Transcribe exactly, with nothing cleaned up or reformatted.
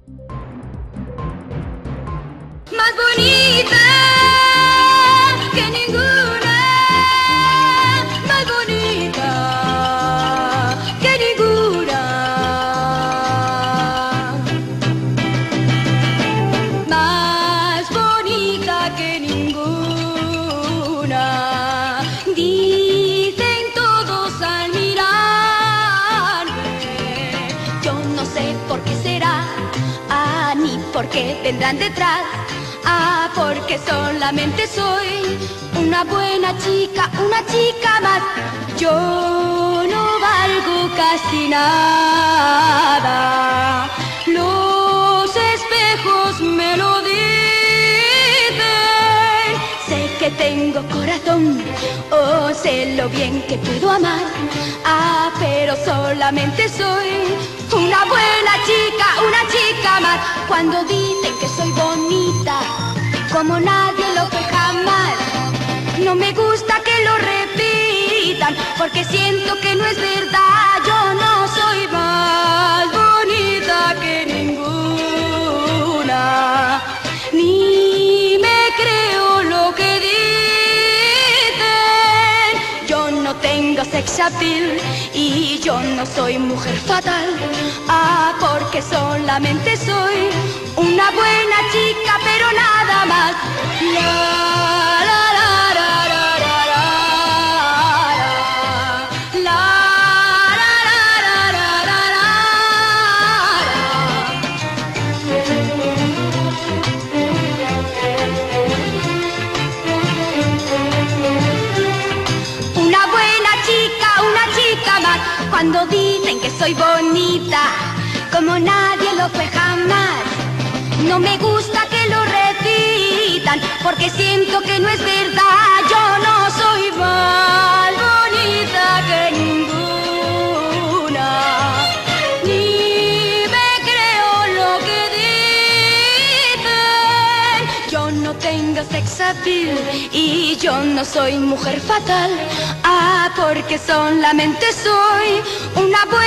Más bonita que ninguna, más bonita que ninguna, más bonita que ninguna, dicen todos al mirarme. Yo no sé por qué será, ah, ni por qué vendrán detrás. Ah, porque solamente soy una buena chica, una chica más. Yo no valgo casi nada. Los espejos me lo dicen. Sé que tengo corazón, oh, sé lo bien que puedo amar. Ah, pero solamente soy una buena chica, una chica más. Cuando dicen que soy bonita, como nadie lo fue jamás, no me gusta que lo repitan, porque siento que no es verdad. Yo no soy más bonita que ninguna, ni me creo lo que dicen. Yo no tengo sex appeal y yo no soy mujer fatal. Ah, porque solamente soy una buena chica, pero nada más. La, la, la, la, la, la, la, la, la, la, la, la, una buena chica, una chica más. Cuando dicen que soy bonita, como nadie lo fue jamás, no me gusta que lo repitan, porque siento que no es verdad. Yo no soy más bonita que ninguna, ni me creo lo que dicen. Yo no tengo sex appeal y yo no soy mujer fatal. Ah, porque solamente soy una buena